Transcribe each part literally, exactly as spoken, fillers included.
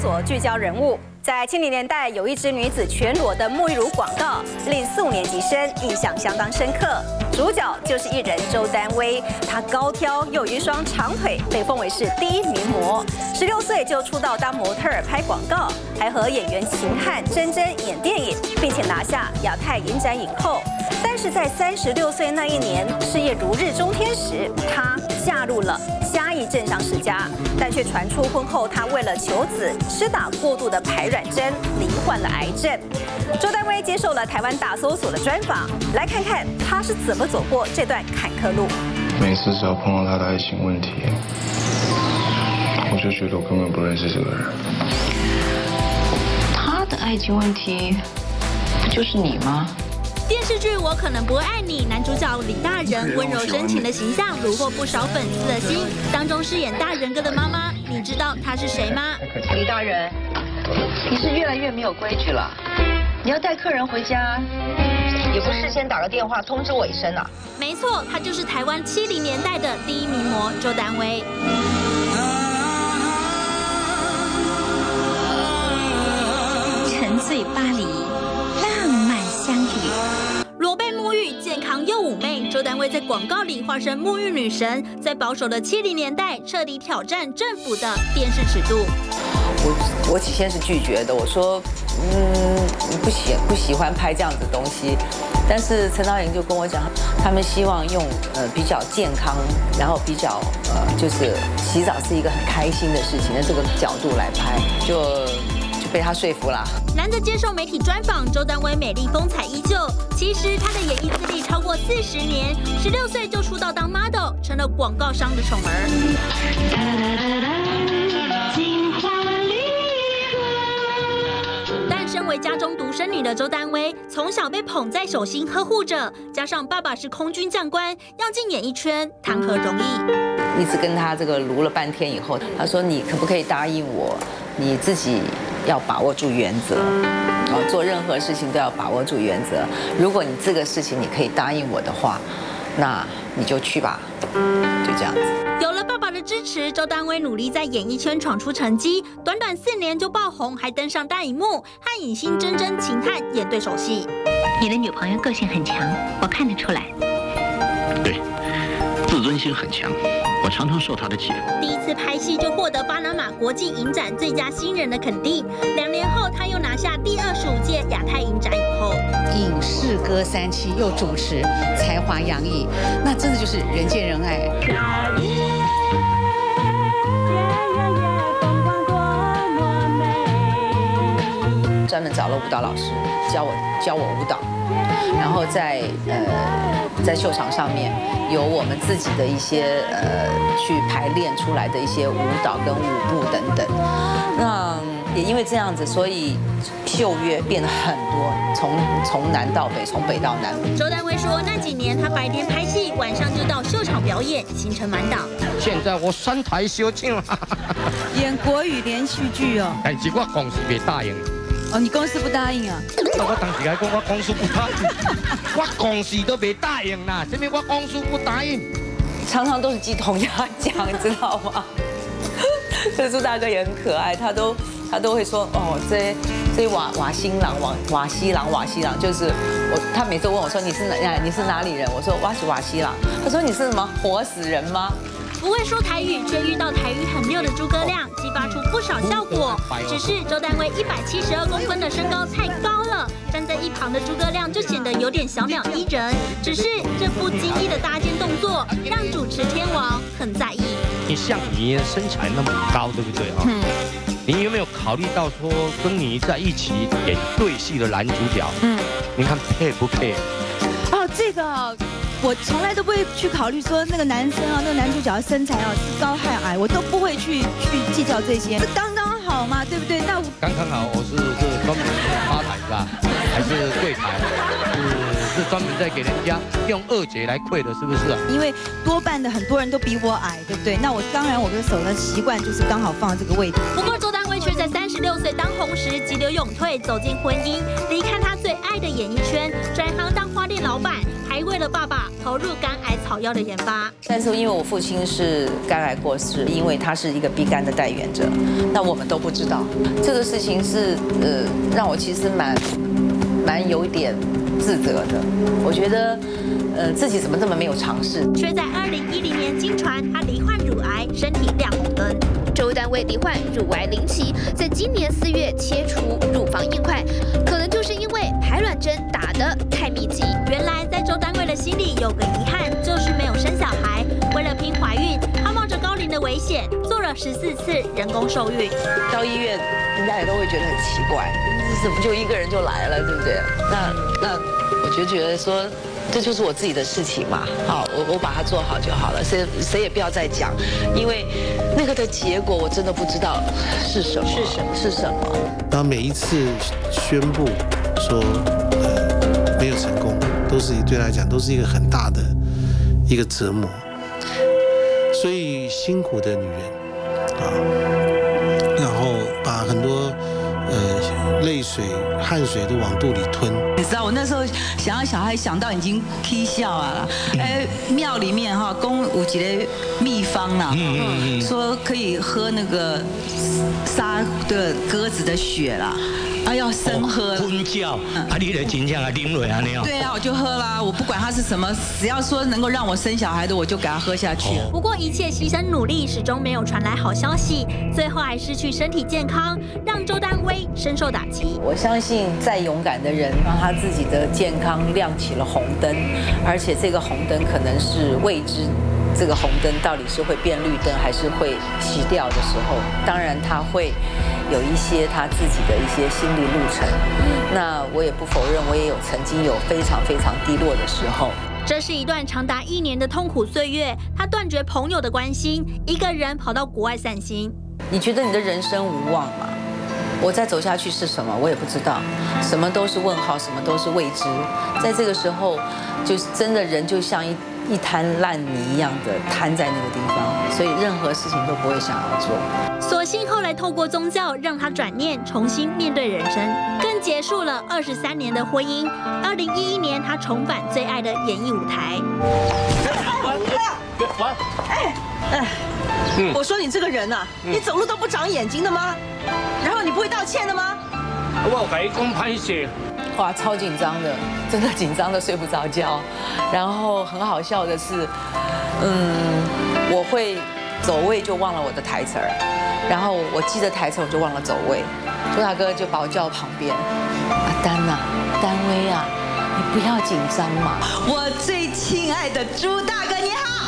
所聚焦人物。在七零年代，有一支女子全裸的沐浴乳广告，令四五年级生印象相当深刻。主角就是艺人周丹薇，她高挑又有一双长腿，被封为是第一名模。十六岁就出道当模特儿拍广告，还和演员秦汉、珍珍演电影，并且拿下亚太影展影后。但是在三十六岁那一年，事业如日中天时，她嫁入了嘉义镇上世家，但却传出婚后她为了求子，施打过度的排卵针，罹患了癌症。周丹薇接受了台湾大搜索的专访，来看看她是怎么走过这段坎坷路。 每次只要碰到她的爱情问题，我就觉得我根本不认识这个人。 他的爱情问题，不就是你吗？ 电视剧《我可能不会爱你》，男主角李大仁温柔深情的形象虏获不少粉丝的心。当中饰演大仁哥的妈妈，你知道她是谁吗？ 李大仁，你是越来越没有规矩了。你要带客人回家，也不事先打个电话通知我一声啊？ 没错，她就是台湾七零年代的第一名模周丹薇。 沉醉巴黎，浪漫相遇。 裸背沐浴，健康又妩媚。周丹薇在广告里化身沐浴女神，在保守的七零年代彻底挑战政府的电视尺度。 我我起先是拒绝的，我说，嗯，不喜不喜欢拍这样子的东西。但是陈导演就跟我讲，他们希望用呃比较健康，然后比较呃就是洗澡是一个很开心的事情的这个角度来拍，就。被他说服了。 难得接受媒体专访，周丹薇美丽风采依旧。其实她的演艺资历超过四十年，十六岁就出道当 model， 成了广告商的宠儿。但身为家中独生女的周丹薇，从小被捧在手心呵护着，加上爸爸是空军将官，要进演艺圈谈何容易？ 一直跟他这个撸了半天以后，他说：“你可不可以答应我，你自己？”要把握住原则，哦，做任何事情都要把握住原则。如果你这个事情你可以答应我的话，那你就去吧，就这样子。 有了爸爸的支持，周丹薇努力在演艺圈闯出成绩，短短四年就爆红，还登上大荧幕，和影星珍珍、秦汉演对手戏。 你的女朋友个性很强，我看得出来。 对，自尊心很强。我常常受他的气。 第一次拍戏就获得巴拿马国际影展最佳新人的肯定，两年后他又拿下第二十五届亚太影展影后。 影视歌三栖又主持，才华洋溢，那真的就是人见人爱。 专门找了舞蹈老师教我教我舞蹈，然后在呃在秀场上面有我们自己的一些呃去排练出来的一些舞蹈跟舞步等等。那也因为这样子，所以秀约变得很多，从从南到北，从北到南。 周丹薇说，那几年他白天拍戏，晚上就到秀场表演，行程满档。 现在我三台小唱， 演国语连续剧哦。 但是我公司没答应。 哦，你公司不答应啊？ 我当时来讲，我公司不答应，我公司都没答应啦，这边我公司不答应。 常常都是鸡同鸭讲，你知道吗？所以朱大哥也很可爱，他都他都会说哦，这这瓦瓦新郎瓦瓦西郎瓦西郎，就是我，他每次问我说你是哪你是哪里人？我说我是瓦西郎。他说你是什么活死人吗？ 不会说台语，却遇到台语很溜的诸葛亮，激发出不少效果。只是周丹薇一百七十二公分的身高太高了，站在一旁的诸葛亮就显得有点小鸟依人。只是这不经意的搭肩动作，让主持天王很在意。 你像你身材那么高，对不对啊？嗯。你有没有考虑到说跟你在一起演对戏的男主角？嗯。你看配不配？ 哦，这个。我从来都不会去考虑说那个男生啊，那个男主角的身材啊是高还矮，我都不会去去计较这些，这刚刚好嘛，对不对？那我刚刚好，我是是专门吧台是吧？还是柜台？是是专门在给人家用二节来跪的，是不是？ 因为多半的很多人都比我矮，对不对？那我当然我的手的习惯就是刚好放在这个位置。 不过周丹薇却在三十六岁当红时急流勇退，走进婚姻，离开她最爱的演艺圈，转行当花店老板。还还为了爸爸投入肝癌草药的研发。 但是因为我父亲是肝癌过世，因为他是一个 B 肝的代言者，那我们都不知道这个事情是呃让我其实蛮蛮有点自责的。我觉得呃自己怎么这么没有尝试。 却在二零一零年经传他罹患乳癌，身体亮红灯。 周丹薇罹患乳癌零期，在今年四月切除乳房硬块，可能就是因为排卵针打得太密集。 原来在周丹薇的心里有个遗憾，就是没有生小孩。为了拼怀孕，她冒着高龄的危险，做了十四次人工受孕。 到医院，人家也都会觉得很奇怪，怎么就一个人就来了，对不对？那那我就觉得说。这就是我自己的事情嘛，好，我我把它做好就好了，谁谁也不要再讲，因为那个的结果我真的不知道是什么，是什么是什么。 然后每一次宣布说呃没有成功，都是对他来讲都是一个很大的一个折磨，所以辛苦的女人啊，然后把很多呃泪水、汗水都往肚里吞。 你知道我那时候想要小孩，想到已经起笑啊！哎，庙里面哈，公有一个秘方啦，说可以喝那个杀的鸽子的血啦。啊，要生喝昏叫，啊，你的真正啊啉落安尼哦。 对啊，我就喝啦，我不管它是什么，只要说能够让我生小孩的，我就给他喝下去。 不过一切牺牲努力，始终没有传来好消息，最后还失去身体健康，让周丹薇深受打击。 我相信再勇敢的人，让他自己的健康亮起了红灯，而且这个红灯可能是未知。这个红灯到底是会变绿灯还是会熄掉的时候，当然他会有一些他自己的一些心理路程。那我也不否认，我也有曾经有非常非常低落的时候。 这是一段长达一年的痛苦岁月，他断绝朋友的关心，一个人跑到国外散心。 你觉得你的人生无望吗？我再走下去是什么？我也不知道，什么都是问号，什么都是未知。在这个时候，就是真的人就像一。一滩烂泥一样的瘫在那个地方，所以任何事情都不会想要做。 所幸后来透过宗教让他转念，重新面对人生，更结束了二十三年的婚姻。二零一一年，他重返最爱的演艺舞台。 哎哎，我说你这个人呐，你走路都不长眼睛的吗？然后你不会道歉的吗？ 我有跟你讲歹势。 哇，超紧张的，真的紧张的睡不着觉。然后很好笑的是，嗯，我会走位就忘了我的台词儿，然后我记得台词我就忘了走位。周大哥就把我叫到旁边，阿丹呐，丹薇啊，你不要紧张嘛。 我最亲爱的朱大哥你好。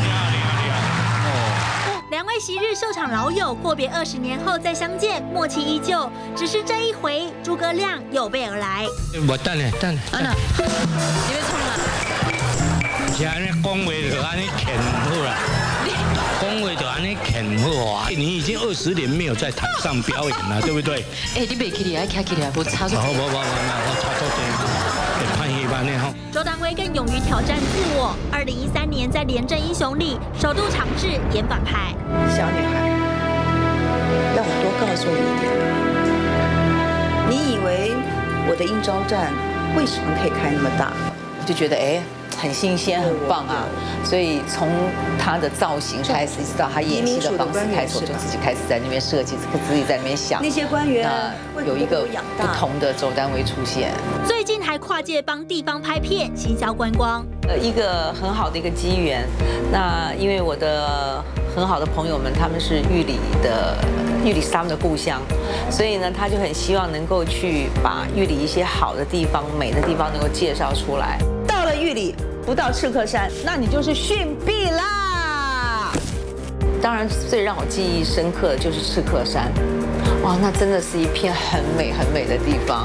两位昔日秀场老友，过别二十年后再相见，默契依旧。只是这一回，诸葛亮有备而来。 我等下等下。 安娜，你要冲啊！ 是安尼讲话就安尼欠好啦，讲话就安尼欠好啊！你已经二十年没有在台上表演了，对不对？ 哎，你别起来，起起来，我插错。 好，我我我我插错点。 周丹薇更勇于挑战自我。二零一三年在《廉政英雄》里首度尝试演反派。 小女孩，让我多告诉你一点。你以为我的应招站为什么可以开那么大？ 就觉得哎，很新鲜，很棒啊！所以从他的造型开始，一直到他演戏的方式开始，我就自己开始在那边设计，自己在那边想。 那些官员有一个不同的周丹薇出现。 最近还跨界帮地方拍片，行销观光。 呃，一个很好的一个机缘。那因为我的很好的朋友们，他们是玉里的，玉里是他们的故乡，所以呢，他就很希望能够去把玉里一些好的地方、美的地方能够介绍出来。 到了玉里，不到赤客山，那你就是逊毙啦！ 当然，最让我记忆深刻的就是赤客山，哇，那真的是一片很美很美的地方。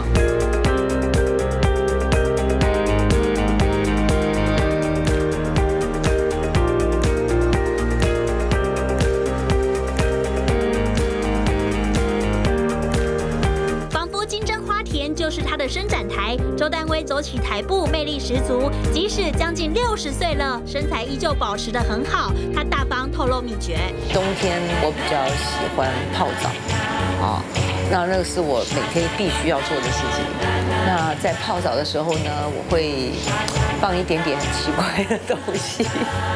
就是他的伸展台，周丹薇走起台步魅力十足，即使将近六十岁了，身材依旧保持得很好。他大方透露秘诀： 冬天我比较喜欢泡澡，啊， 那那个是我每天必须要做的事情。那在泡澡的时候呢，我会放一点点很奇怪的东西，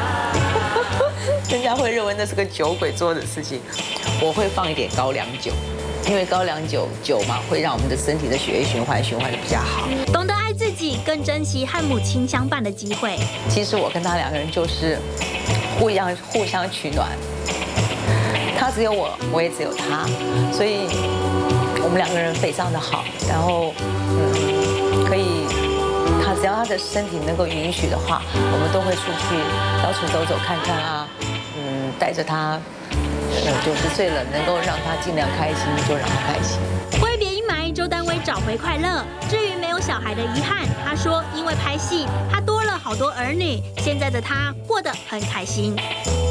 人家会认为那是个酒鬼做的事情。我会放一点高粱酒，因为高粱酒酒嘛，会让我们的身体的血液循环循环的比较好。 懂得爱自己，更珍惜和母亲相伴的机会。 其实我跟他两个人就是互相互相取暖。他只有我，我也只有他，所以我们两个人非常的好。然后，嗯，可以，他只要他的身体能够允许的话，我们都会出去到处走走看看啊，嗯，带着他，呃，九十岁了，能够让他尽量开心就让他开心。 挥别阴霾，周丹薇找回快乐。至于没有小孩的遗憾，她说因为拍戏，她多了好多儿女，现在的她过得很开心。